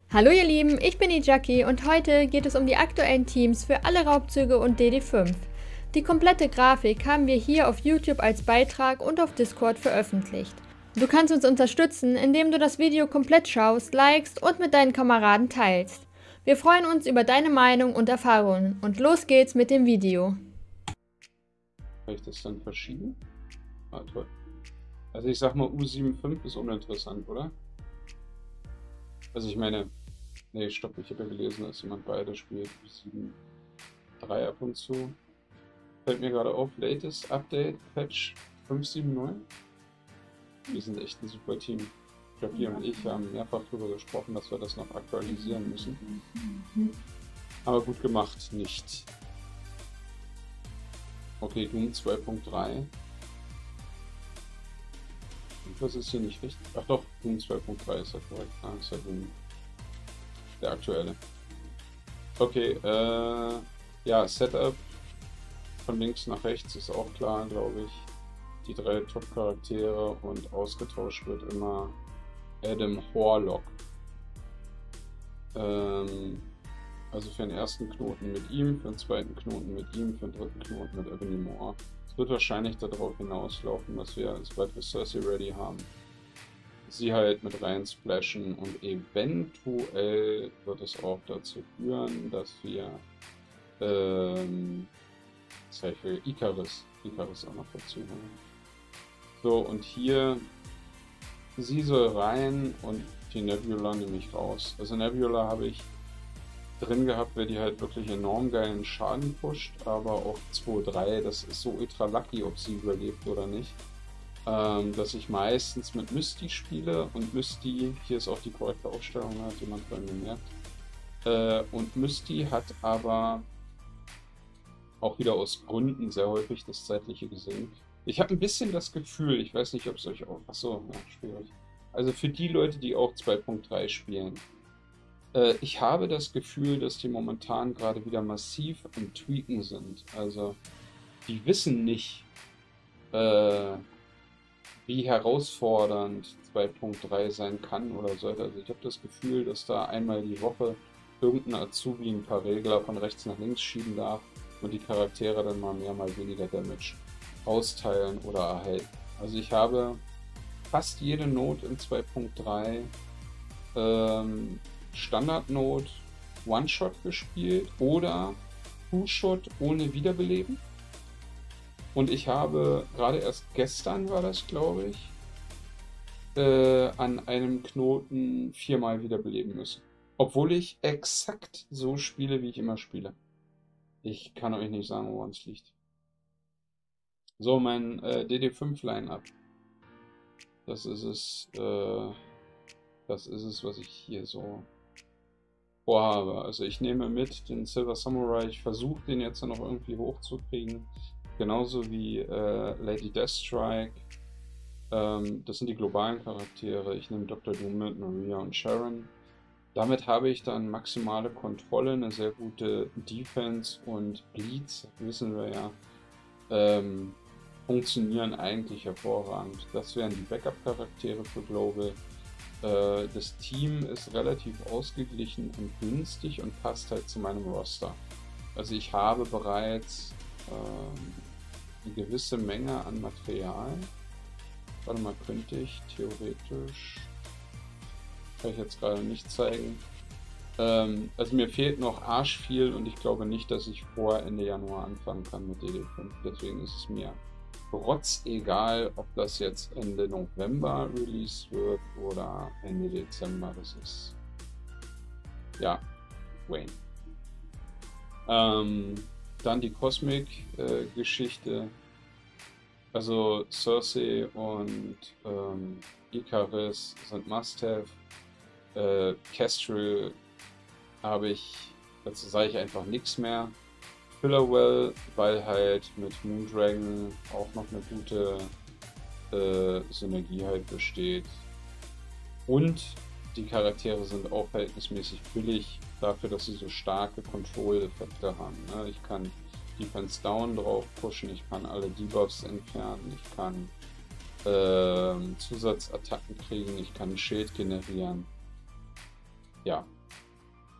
Hallo ihr Lieben, ich bin die Jackie und heute geht es um die aktuellen Teams für alle Raubzüge und DD5. Die komplette Grafik haben wir hier auf YouTube als Beitrag und auf Discord veröffentlicht. Du kannst uns unterstützen, indem du das Video komplett schaust, likest und mit deinen Kameraden teilst. Wir freuen uns über deine Meinung und Erfahrungen und los geht's mit dem Video. Kann ich das dann verschieben? Ah, toll. Also ich sag mal, U75 ist uninteressant, oder? Also ich meine, nee, stopp, ich habe ja gelesen, dass jemand beide spielt. U7.3 ab und zu. Fällt mir gerade auf, latest Update, Patch 5.7.9. Die sind echt ein super Team. Jackie und ich haben mehrfach darüber gesprochen, dass wir das noch aktualisieren müssen. Aber gut gemacht, nicht. Okay, Doom 2.3. Was ist hier nicht richtig? Ach doch, Doom 2.3 ist ja korrekt. Ah, ist ja Doom. Der aktuelle. Okay, ja, Setup von links nach rechts ist auch klar, glaube ich. Die drei Top-Charaktere und ausgetauscht wird immer Adam Horlock. Also für den ersten Knoten mit ihm, für den zweiten Knoten mit ihm, für den dritten Knoten mit Ebony Maw. Es wird wahrscheinlich darauf hinauslaufen, dass wir, sobald wir Cersei ready haben, sie halt mit rein splashen und eventuell wird es auch dazu führen, dass wir das heißt für Icarus auch noch dazu haben. So, und hier sie soll rein und die Nebula nehme ich raus. Also Nebula habe ich drin gehabt, weil die halt wirklich enorm geilen Schaden pusht, aber auch 2-3, das ist so ultra lucky, ob sie überlebt oder nicht. Dass ich meistens mit Misty spiele und Misty, hier ist auch die korrekte Aufstellung, hat jemand bei mir gemerkt. Und Misty hat aber auch wieder aus Gründen sehr häufig das zeitliche Gesinn. Ich habe ein bisschen das Gefühl, ich weiß nicht, ob es euch auch... Achso, ja, schwierig. Also für die Leute, die auch 2.3 spielen. Ich habe das Gefühl, dass die momentan gerade wieder massiv am Tweaken sind. Also die wissen nicht, wie herausfordernd 2.3 sein kann oder sollte. Also ich habe das Gefühl, dass da einmal die Woche irgendein Azubi ein paar Regler von rechts nach links schieben darf und die Charaktere dann mal mehr, mal weniger Damage austeilen oder erhalten. Also ich habe fast jede Note in 2.3 Standard-Note One-Shot gespielt oder Two-Shot ohne Wiederbeleben. Und ich habe gerade erst gestern, war das glaube ich, an einem Knoten 4-mal wiederbeleben müssen. Obwohl ich exakt so spiele, wie ich immer spiele. Ich kann euch nicht sagen, woran es liegt. So, mein DD5 Line-Up. Das ist es, was ich hier so vorhabe. Also ich nehme mit den Silver Samurai, ich versuche den jetzt noch irgendwie hochzukriegen. Genauso wie Lady Deathstrike. Das sind die globalen Charaktere. Ich nehme Dr. Doom mit, Maria und Sharon. Damit habe ich dann maximale Kontrolle, eine sehr gute Defense und Bleeds, wissen wir ja, funktionieren eigentlich hervorragend. Das wären die Backup-Charaktere für Global. Das Team ist relativ ausgeglichen und günstig und passt halt zu meinem Roster. Also ich habe bereits eine gewisse Menge an Material. Warte mal, könnte ich theoretisch... Kann ich jetzt gerade nicht zeigen. Also mir fehlt noch arsch viel und ich glaube nicht, dass ich vor Ende Januar anfangen kann mit DD5. Deswegen ist es mir rotzegal, ob das jetzt Ende November released wird oder Ende Dezember. Das ist... Ja, Wayne. Dann die Cosmic-Geschichte. Also Cersei und Icarus sind Must-Have. Kestrel habe ich, dazu sage ich einfach nichts mehr. Pillarwell, weil halt mit Moondragon auch noch eine gute Synergie halt besteht. Und die Charaktere sind auch verhältnismäßig billig dafür, dass sie so starke Control-Effekte haben. Ne? Ich kann Defense Down drauf pushen, ich kann alle Debuffs entfernen, ich kann Zusatzattacken kriegen, ich kann ein Schild generieren. Ja,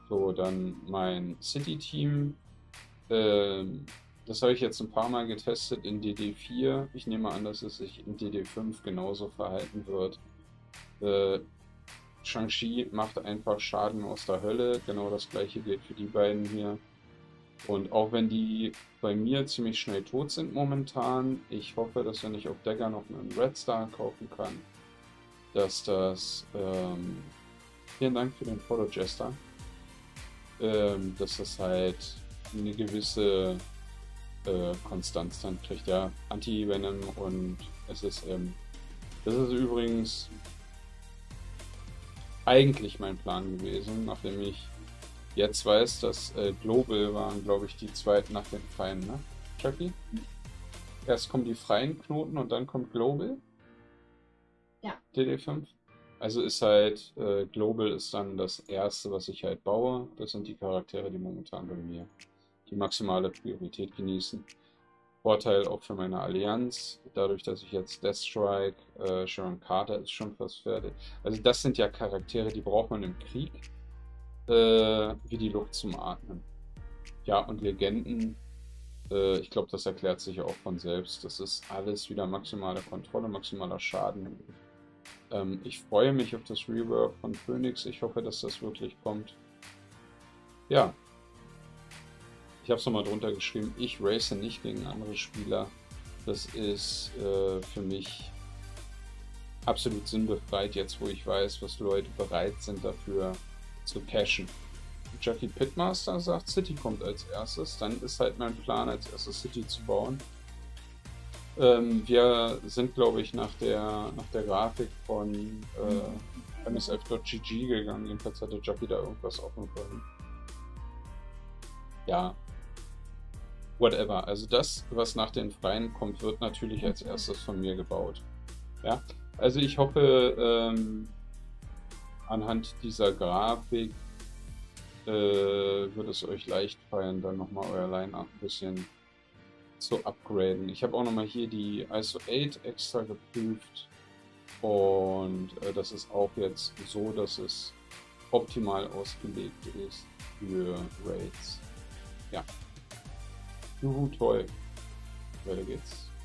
So, dann mein City-Team. Das habe ich jetzt ein paar Mal getestet in DD4. Ich nehme an, dass es sich in DD5 genauso verhalten wird. Shang-Chi macht einfach Schaden aus der Hölle. Genau das gleiche gilt für die beiden hier. Und auch wenn die bei mir ziemlich schnell tot sind momentan, ich hoffe, dass wenn ich auf Dagger noch einen Red Star kaufen kann, dass das, vielen Dank für den Follow, Jester, dass das halt eine gewisse Konstanz dann kriegt, ja. Anti-Venom und SSM. Das ist übrigens eigentlich mein Plan gewesen, nachdem ich jetzt weiß, dass Global waren, glaube ich, die zweiten nach den Freien, ne? Chucky? Erst kommen die freien Knoten und dann kommt Global? Ja. DD5? Also ist halt, Global ist dann das erste, was ich halt baue. Das sind die Charaktere, die momentan bei mir die maximale Priorität genießen. Vorteil auch für meine Allianz, dadurch, dass ich jetzt Deathstrike, Sharon Carter ist schon fast fertig. Also das sind ja Charaktere, die braucht man im Krieg, wie die Luft zum Atmen. Ja, und Legenden, ich glaube, das erklärt sich auch von selbst. Das ist alles wieder maximale Kontrolle, maximaler Schaden. Ich freue mich auf das Rework von Phoenix. Ich hoffe, dass das wirklich kommt. Ja. Ich habe es nochmal drunter geschrieben, ich race nicht gegen andere Spieler. Das ist für mich absolut sinnbefreit, jetzt wo ich weiß, was Leute bereit sind dafür zu cashen. Jackie Pitmaster sagt, City kommt als erstes. Dann ist halt mein Plan, als erstes City zu bauen. Wir sind, glaube ich, nach der Grafik von MSF.gg gegangen. Jedenfalls hatte Jackie da irgendwas offen vorhin. Ja. Whatever. Also das, was nach den Freien kommt, wird natürlich als erstes von mir gebaut. Ja. Also ich hoffe, anhand dieser Grafik wird es euch leicht fallen, dann nochmal euer Line-Up ein bisschen zu upgraden. Ich habe auch nochmal hier die ISO 8 extra geprüft und das ist auch jetzt so, dass es optimal ausgelegt ist für Raids. Ja. Juhu, toll. Weiter geht's.